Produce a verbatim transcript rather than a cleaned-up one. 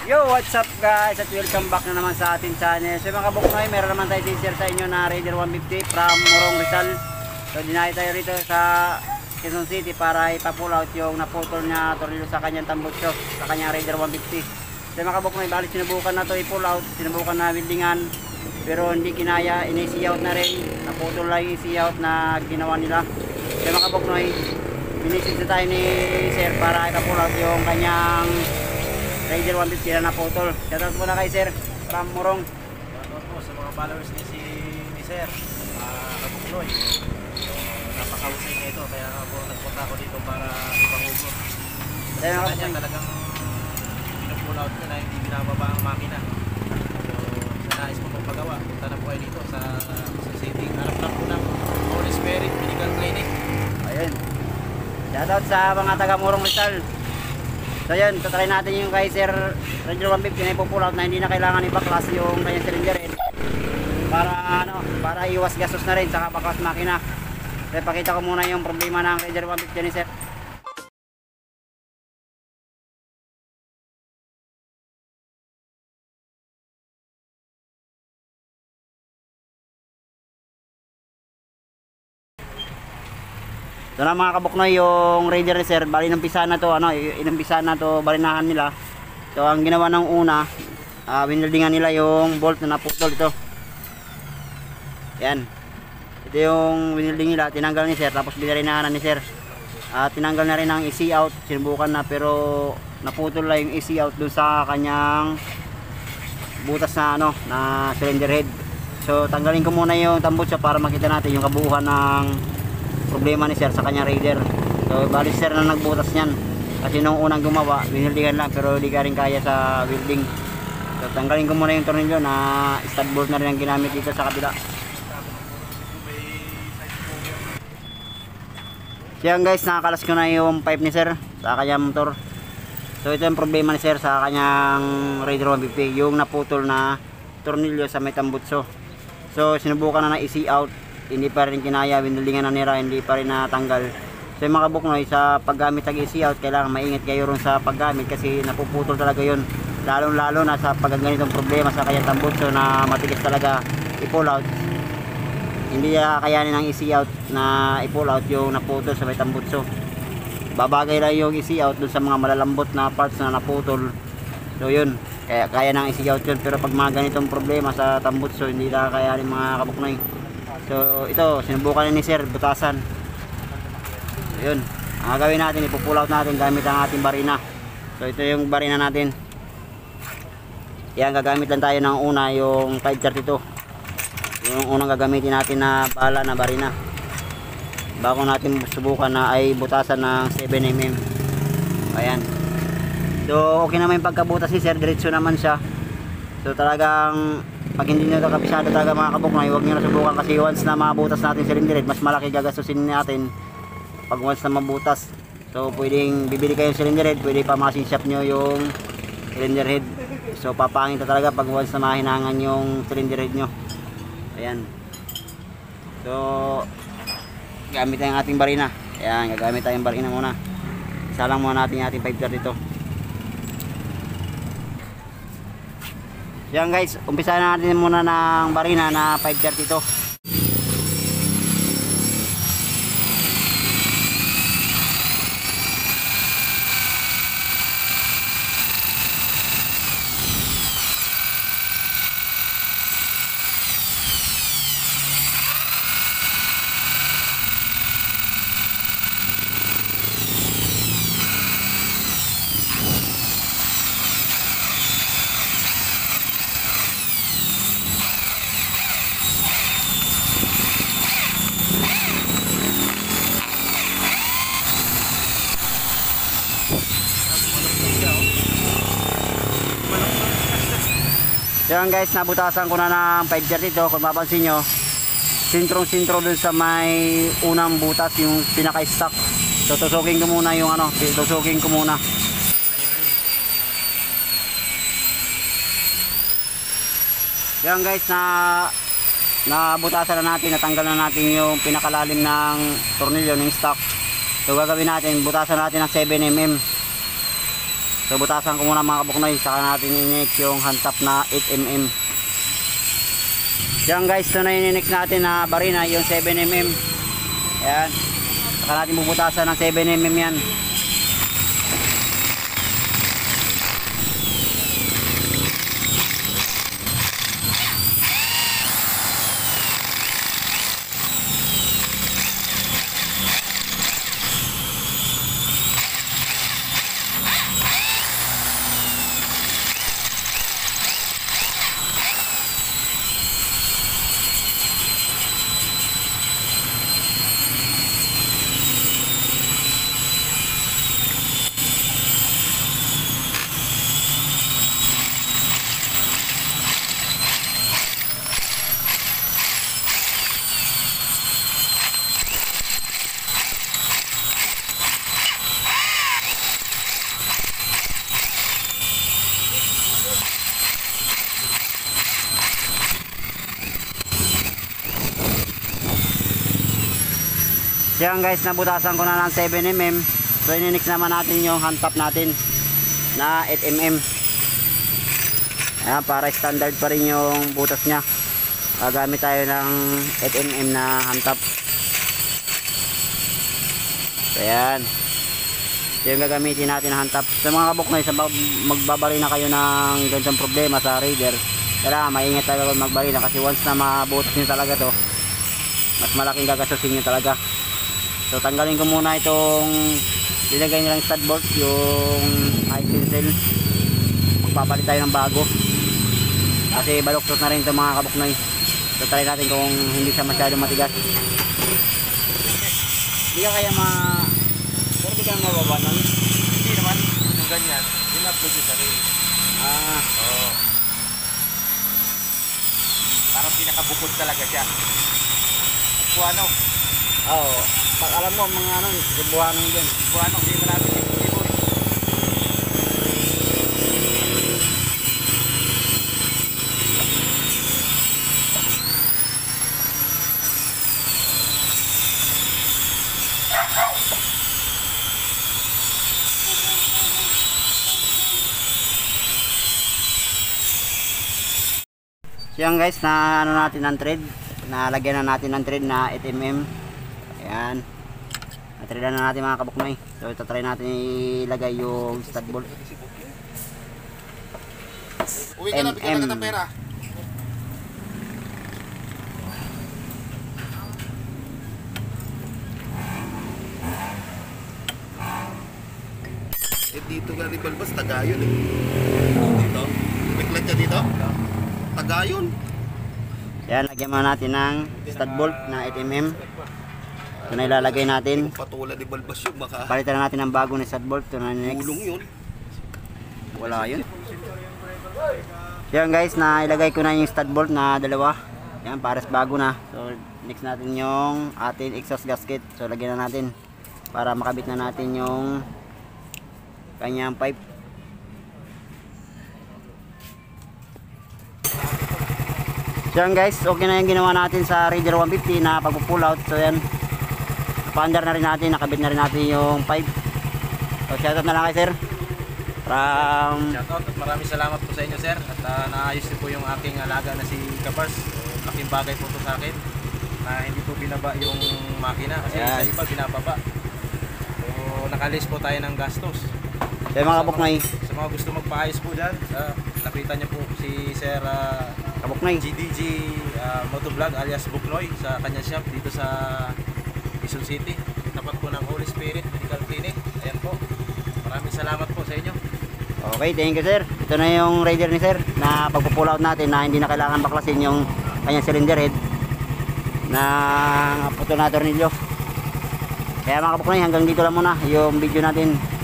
Yo, what's up guys at welcome back na naman sa ating channel. So mga kabuknoy, meron naman tayo din share sa inyo na Raider one fifty from Morong Rizal. So dinayo tayo rito sa Quezon City para ipa-pull out yung naputol niya tornilyo sa kanyang tambutso sa kanyang Raider one fifty. So mga kabuknoy, bali sinubukan na to i-pull out, sinubukan na weldingan pero hindi kinaya, in-easy out na rin. Naputol lang yung easy out na ginawa nila. So mga kabuknoy, minisid na tayo ni sir para ipa-pull out yung kanyang Raider one fifty na naputol. Shoutout muna kay sir from Morong. Shoutout po sa mga followers ni si ni sir uh, Kabuknoy. So, napakahusay na ito kaya ako nagpunta ako dito para ipangugot. Sa kanya talagang pinupull out nila, hindi binababa ang makina. So sa nais mo pong pagawa, punta na po kayo dito sa sa city. Harap lang po ng Holy Spirit Medical Clinic. Ayun, shoutout sa mga taga Morong Rizal. So yun, tatry natin yung kay Sir Raider one fifty na ipupull out na hindi na kailangan i-backlas yung kanyang cylinder head para ano, para iwas gastos na rin saka backlas makina. So pakita ko muna yung problema ng Raider one fifty ni Sir. So na mga kabuknoy, yung Raider ni Sir, bali inumpisa na to, ano, inumpisa na to, balinahan nila. So ang ginawa ng una, uh, winildingan nila yung bolt na naputol ito. Yan. Ito yung winilding nila, tinanggal ni Sir, tapos binarinahan ni Sir. Uh, tinanggal na rin ang E C out, sinubukan na pero naputol lang yung E C out dun sa kanyang butas na ano, na cylinder head. So tanggalin ko muna yung tambutso para makita natin yung kabuuan ng problema ni Sir sa kanya Raider. So bali Sir na nagbutas niyan kasi nung unang gumawa winildingan lang pero hindi ka rin kaya sa welding. So tanggalin ko muna yung tornilyo na stud bolt na rin ang ginamit dito sa kabila. So yan guys, nakakalas ko na yung pipe ni Sir sa kanyang motor. So ito yung problema ni Sir sa kanyang Raider one fifty, yung naputol na tornilyo sa may tambutso. So sinubukan na na i-see out, hindi pa rin kinaya, winildingan na nira, hindi pa rin natanggal. So yung mga kabuknoy, sa paggamit ng easy out, kailangan maingat kayo ron sa paggamit kasi napuputol talaga yun. Lalong lalo na sa pagganitong problema sa kanyang tambutso na matigas talaga i-pull out. Hindi na kakayanin ng easy out na i-pull out yung naputol sa may tambutso. Babagay lang yung easy out dun sa mga malalambot na parts na naputol. So yun, kaya kaya ng easy out yun. Pero pag mga ganitong problema sa tambutso, hindi na kakayanin mga kabuknoy. So ito, sinubukan ni Sir butasan. So, yun, ang gagawin natin, ipupull out natin gamit ang ating barina. So ito yung barina natin. Yan, gagamit lang tayo ng una, yung five thirty-two. Yung unang gagamitin natin na bala na barina bago natin subukan na ay butasan ng seven millimeter. Ayan. So okay naman yung pagkabutas ni Sir, diretso naman siya. So talagang pag hindi nyo ito kapisado talaga mga kabuknoy, huwag nyo na subukan kasi once na mabutas natin cylinder head, mas malaki gagastusin natin pag once na mabutas. So pwedeng bibili kayo ng cylinder head, pwede pa machine shop nyo yung cylinder head. So papangin ito talaga pag once na mahinangan yung cylinder head nyo. Ayan. So gamit tayong ating barina. Ayan, gagamit tayong barina muna. Isa lang muna natin yung ating five thirty-two. Yan guys, umpisa na natin muna ng barina na five thirty-two. Yan guys, nabutasan ko na ng five thirty-two. Kung mapansin nyo, sintrong sintro dun sa may unang butas, yung pinaka-stock. So tusukin ko muna yung ano, tusukin ko muna. Yan guys, na nabutasan na natin, natanggal na natin yung pinakalalim ng tornilyo ng stock. So gagawin natin, butasan natin ng seven millimeter. So butasan ko muna mga kabuknoy, saka natin i-next yung hand tap na eight millimeter. Yan guys, ito na i-next natin na barina, yung seven millimeter. Ayan, saka natin bubutasan ng seven millimeter yan. Yan guys, nabutasan ko na ng seven millimeter. So ininix naman natin yung hand tap natin na eight millimeter. Ayan, para standard pa rin yung butas nya. Gagamit tayo ng eight millimeter na hand tap. So yan, ito yung gagamitin natin na hand tap. Sa mga kabuknoy, sa magbabari na kayo ng ganitong problema sa Raider, kailangan maingat talaga magbari na, kasi once na mabutas nyo talaga to, mas malaking gagastusin nyo talaga. So tanggalin ko muna itong nilagay nilang stud bolt, yung high tensile. Magpapalit tayo ng bago kasi baluktot na rin ito mga kabuknoy. So try natin kung hindi siya masyado matigas. Hindi ka kaya ma... pero di ka mababa nun? Hindi naman, yung ganyan, in-upload yung sarili. Ah, Oo. Parang pinakabukod talaga siya. Kung ano, oo. Oh, pag alam mo mga ano, bubuhanan mo dyan. kung ano, hindi mo natin ibo eh. So yan guys, na ano natin ng thread, nalagyan na natin ng thread na eight millimeter. Ayan, na-thread na natin mga kabuknoy. So ito try natin ilagay yung stud bolt. Uwi ka na, bigyan na ng pera. Eh dito nga rin balbas, Tagayon eh. Dito? Biglan ka dito? Tagayon. Yan, lagyan muna natin ng stud bolt na eight millimeter. Ito na ilalagay natin. Patulad ni balbas yun, baka Palitan na natin ng bago na stud bolt. Ito na next. gulong yun. Wala yun. Yan guys, na ilagay ko na yung stud bolt na dalawa. Yan, pares bago na. So next natin yung ating exhaust gasket. So lagyan na natin para makabit na natin yung kanyang pipe. So yan guys, okay na yung ginawa natin sa Raider one fifty na pagpo-pull out. So yan, pa-under na rin natin, nakabit na rin natin yung pipe. So shoutout na lang kay sir. From... Shoutout at maraming salamat po sa inyo sir. At uh, naayos din po yung aking alaga na si Kapars. So, laking bagay po ito sa akin na hindi po binaba yung makina kasi Ayan. sa iba binababa. So nakalis po tayo ng gastos. So yung mga kabuknoy, Sa mga gusto magpaayos po dyan, uh, nakita niyo po si Sir uh, kabuknoy. G D G uh, Motovlog alias Buknoy sa kanya shop dito sa Quezon City. Tapat po ng Holy Spirit Medical Clinic. Ayan po. Maraming salamat po sa inyo. Okay, thank you sir. Ito na yung Raider ni sir na pagpo-pull out natin na hindi na kailangan baklasin yung kanyang cylinder head na putol na tornilyo. Kaya mga kabuknoy, hanggang dito lang muna yung video natin.